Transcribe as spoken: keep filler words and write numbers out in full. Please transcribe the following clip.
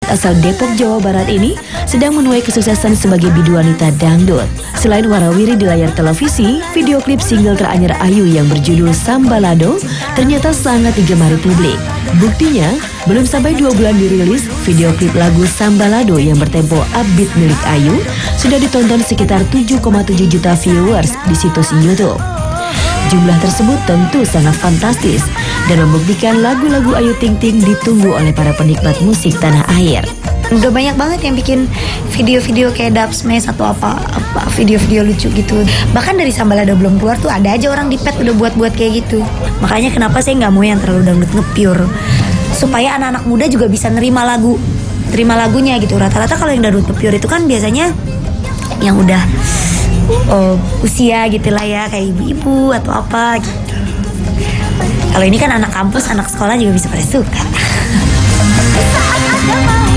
asal Depok, Jawa Barat ini sedang menuai kesuksesan sebagai bidu wanita dangdut. Selain warawiri di layar televisi, video klip single teranyar Ayu yang berjudul Sambalado ternyata sangat digemari publik. Buktinya, belum sampai dua bulan dirilis, video klip lagu Sambalado yang bertempo upbeat milik Ayu sudah ditonton sekitar tujuh koma tujuh juta viewers di situs YouTube. Jumlah tersebut tentu sangat fantastis dan membuktikan lagu-lagu Ayu Ting Ting ditunggu oleh para penikmat musik tanah air. Udah banyak banget yang bikin video-video kayak dub smash atau apa, apa video-video lucu gitu. Bahkan dari Sambalado belum keluar tuh ada aja orang di pet udah buat-buat kayak gitu. Makanya kenapa saya nggak mau yang terlalu dangdut nge-pure, supaya anak-anak muda juga bisa nerima lagu, terima lagunya gitu. Rata-rata kalau yang dangdut nge-pure itu kan biasanya yang udah oh, usia gitu lah ya, kayak ibu-ibu atau apa gitu. Kalau ini kan anak kampus, anak sekolah juga bisa pada suka.